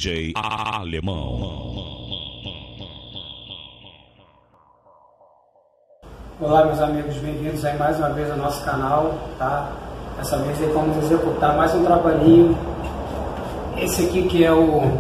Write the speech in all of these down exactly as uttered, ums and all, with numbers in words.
D J Alemão. Olá, meus amigos, bem-vindos aí mais uma vez ao nosso canal, tá? Dessa vez aí vamos executar mais um trabalhinho. Esse aqui que é o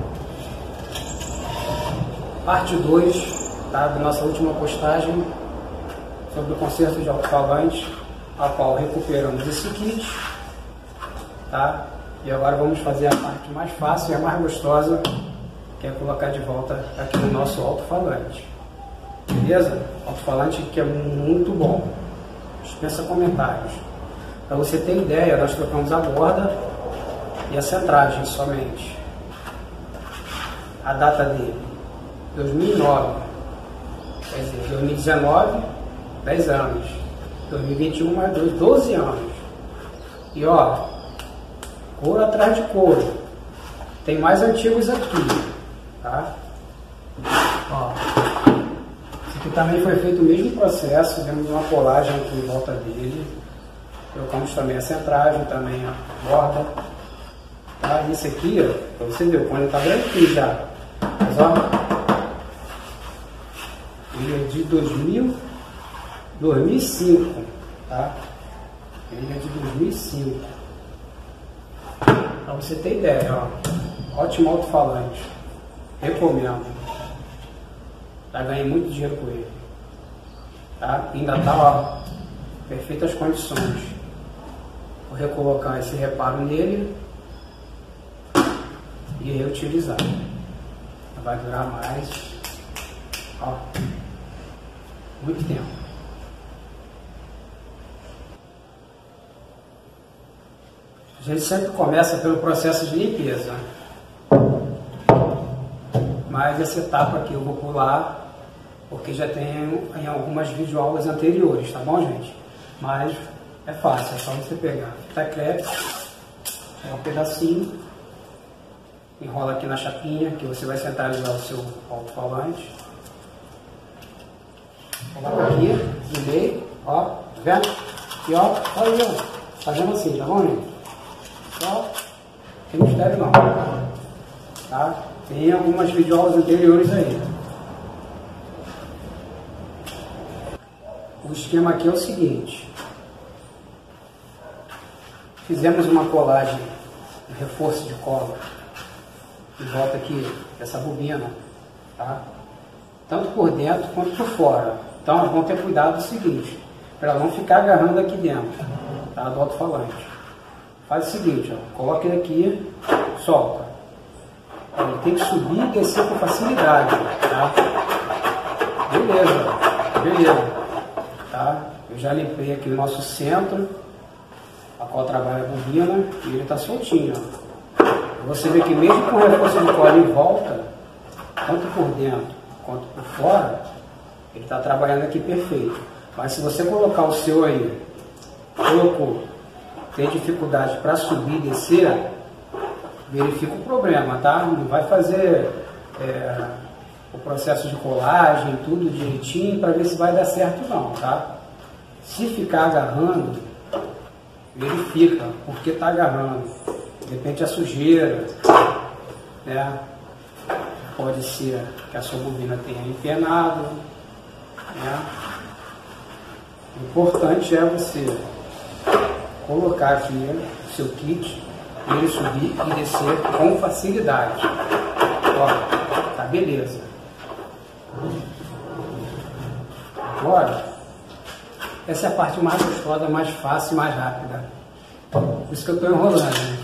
parte dois, tá? Da nossa última postagem sobre o conserto de alto-falante, a qual recuperamos esse kit, tá? E agora vamos fazer a parte mais fácil e a mais gostosa, que é colocar de volta aqui no nosso alto-falante. Beleza? Alto-falante que é muito bom. Dispensa comentários. Para você ter ideia, nós trocamos a borda e a centragem somente. A data dele, dois mil e nove. Quer dizer, dois mil e dezenove, dez anos. dois mil e vinte e um, mais dois, doze anos. E ó, couro atrás de couro. Tem mais antigos aqui, tá? Ó, esse aqui também foi feito o mesmo processo. Temos uma colagem aqui em volta dele. Trocamos também a centragem, também a borda. Tá? Esse aqui, ó, pra você ver, o cone tá branquinho já. Mas ó, ele é de dois mil, dois mil e cinco, tá? Ele é de dois mil e cinco. Para você ter ideia, ó, ótimo alto-falante, recomendo. Já ganhei muito dinheiro com ele, tá? Ainda tá, ó, perfeitas condições. Vou recolocar esse reparo nele e reutilizar. Vai durar mais, ó, muito tempo. A gente sempre começa pelo processo de limpeza, mas essa etapa aqui eu vou pular, porque já tem em algumas videoaulas anteriores, tá bom, gente? Mas é fácil, é só você pegar fita crepe, é um pedacinho, enrola aqui na chapinha, que você vai centralizar o seu alto-falante. Coloca aqui, no meio, ó, tá vendo? E ó, olha aí, ó, fazendo assim, tá bom, gente? Só tem mistério não, tá? Tem algumas videoaulas anteriores aí. O esquema aqui é o seguinte: fizemos uma colagem, um reforço de cola em volta aqui dessa bobina, tá? Tanto por dentro quanto por fora. Então vamos ter cuidado do seguinte, para ela não ficar agarrando aqui dentro, tá? Do alto-falante. Faz o seguinte, ó, coloca ele aqui, solta. Ele tem que subir e descer com facilidade, tá? Beleza, beleza, tá? Eu já limpei aqui o nosso centro, a qual trabalha a bobina, e ele tá soltinho, ó. Você vê que mesmo com o reforço de cola em volta, tanto por dentro quanto por fora, ele está trabalhando aqui perfeito. Mas se você colocar o seu aí, colocou, tem dificuldade para subir e descer, verifica o problema, tá? Não vai fazer é, o processo de colagem, tudo direitinho, para ver se vai dar certo não, tá? Se ficar agarrando, verifica porque está agarrando. De repente a sujeira, né? Pode ser que a sua bobina tenha empenado, né? O importante é você colocar aqui o seu kit, ele subir e descer com facilidade. Ó, tá beleza. Agora, essa é a parte mais gostosa, mais fácil e mais rápida. Por isso que eu estou enrolando.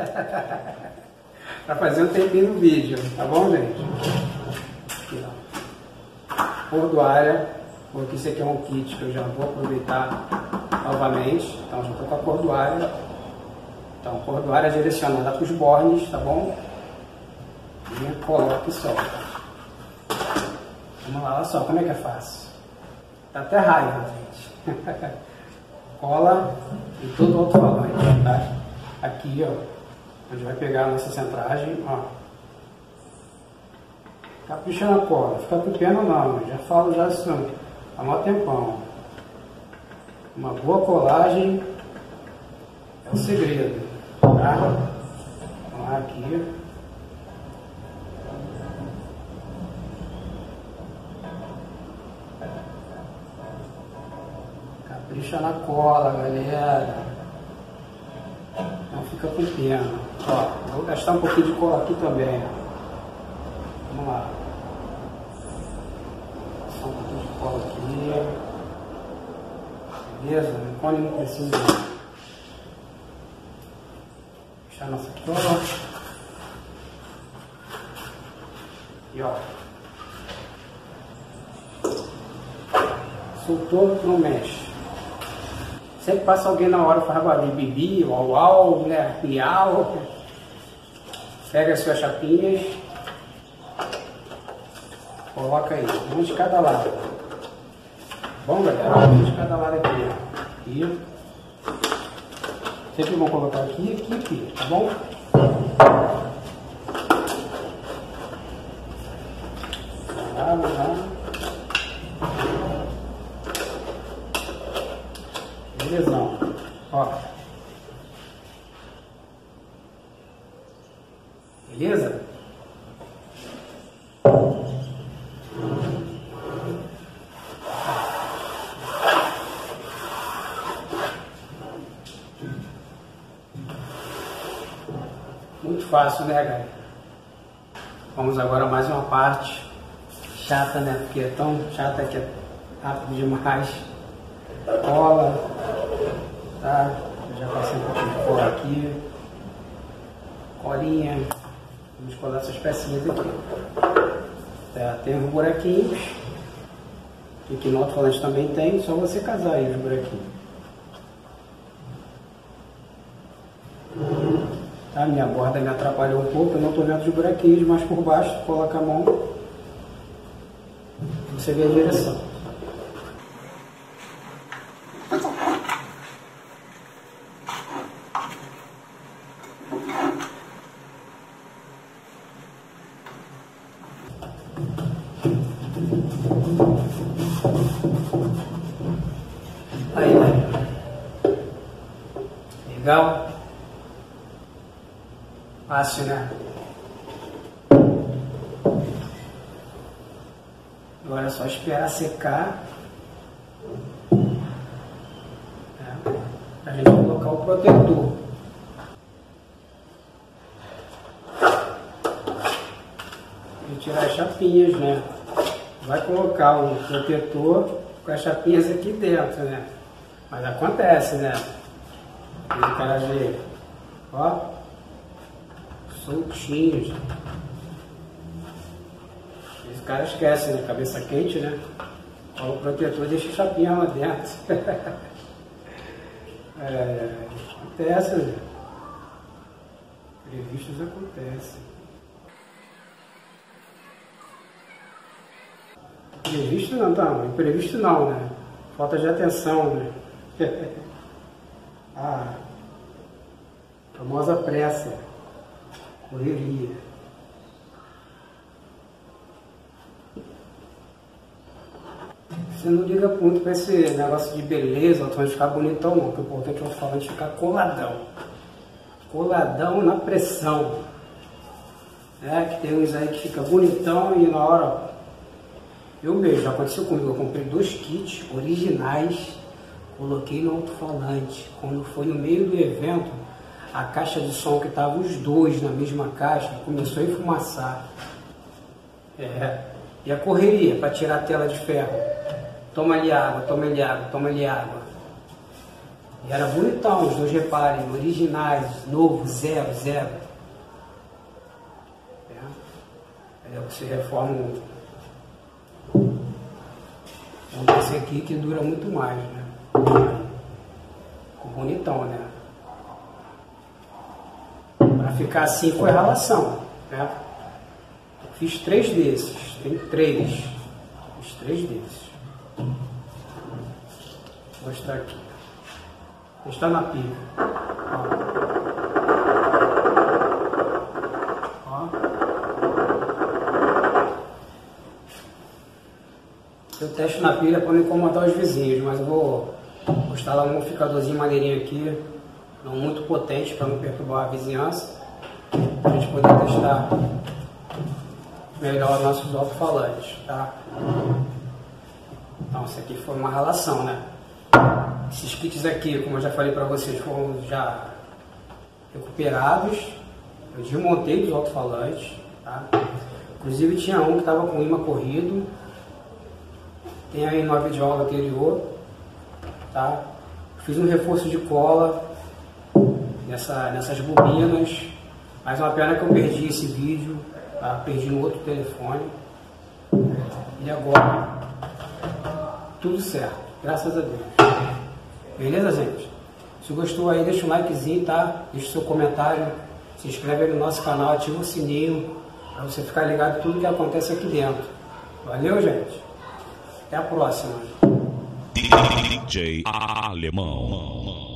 Para fazer um tempinho no vídeo, tá bom, gente? Aqui, ó. Cordoalha, porque isso aqui é um kit que eu já vou aproveitar novamente. Então já estou com a cordoalha. Então, cordoalha direcionada para os bornes, tá bom? E coloca e solta. Vamos lá, olha só como é que é fácil. Dá até raiva, gente. Cola em todo o alto-falante, tá? Aqui, ó, onde vai pegar a nossa centragem, ó. Capricha na cola, fica com pena não, já falo já assim, há mó tempão. Uma boa colagem é o segredo, tá? Vamos lá aqui. Deixa na cola, galera. Não fica com pena. Ó, vou gastar um pouquinho de cola aqui também. Vamos lá. Só um pouquinho de cola aqui. Beleza? O cone não precisa deixar nossa cola. E ó. Soltou, não mexe. Sempre passa alguém na hora, faz barulho, bibi, uau, uau, né, miau. Pega as suas chapinhas. Coloca aí, um de cada lado. Bom, galera, um de cada lado aqui. E sempre vão colocar aqui, aqui, aqui, tá bom? Vamos lá. Belezão. Ó. Beleza? Muito fácil, né, galera? Vamos agora a mais uma parte chata, né? Porque é tão chata que é rápido demais. Cola, tá? Eu já passei um pouquinho de cola aqui. Colinha. Vamos colar essas pecinhas aqui. Tá? Tem os buraquinhos. Que aqui no alto-falante também tem. Só você casar aí os buraquinhos. Tá? Minha borda me atrapalhou um pouco. Eu não estou vendo os buraquinhos, mas por baixo, coloca a mão. Você vê a direção. Aí, né? Legal? Fácil, né? Agora é só esperar secar. É, pra gente colocar o protetor. E tirar as chapinhas, né? Vai colocar o protetor com as chapinhas aqui dentro, né? Mas acontece, né? O cara vê, ó, soltinhos. Esse cara esquece, né? Cabeça quente, né? Ó, o protetor deixa a chapinha lá dentro. É, acontece, né? Imprevistos acontecem. Imprevisto não, tá? Imprevisto não, né? Falta de atenção, né? A famosa pressa, correria. Você não liga muito para esse negócio de beleza, ou ficar bonitão não, porque o importante é o falante ficar coladão. Coladão na pressão. É, que tem uns aí que fica bonitão e na hora, ó, eu mesmo, já aconteceu comigo, eu comprei dois kits originais, coloquei no alto-falante. Quando foi no meio do evento, a caixa de som que estava os dois na mesma caixa começou a enfumaçar. É, e a correria para tirar a tela de ferro. Toma ali água, toma ali água, toma ali água. E era bonitão, os dois, reparem, originais, novo, zero, zero. É, aí você reforma um. Esse aqui que dura muito mais, né? Bonitão, né? Para ficar assim foi a relação, né? Fiz três desses, tem três. Fiz três desses. Vou mostrar aqui. Está na pilha. Ó. Ó. Eu testo na pilha para não incomodar os vizinhos, mas eu vou, vou instalar um amplificadorzinho maneirinho aqui, não muito potente para não perturbar a vizinhança, para a gente poder testar melhor nossos alto-falantes, tá? Então, isso aqui foi uma relação, né? Esses kits aqui, como eu já falei para vocês, foram já recuperados. Eu desmontei dos alto-falantes, tá? Inclusive tinha um que estava com imã corrido. Tem aí no videoaula anterior, tá? Fiz um reforço de cola nessa, nessas bobinas. Mas uma pena que eu perdi esse vídeo, tá? Perdi no outro telefone. E agora, tudo certo, graças a Deus. Beleza, gente? Se gostou aí, deixa um likezinho, tá? Deixa o seu comentário, se inscreve aí no nosso canal, ativa o sininho, para você ficar ligado em tudo que acontece aqui dentro. Valeu, gente? Até a próxima. D J Alemão.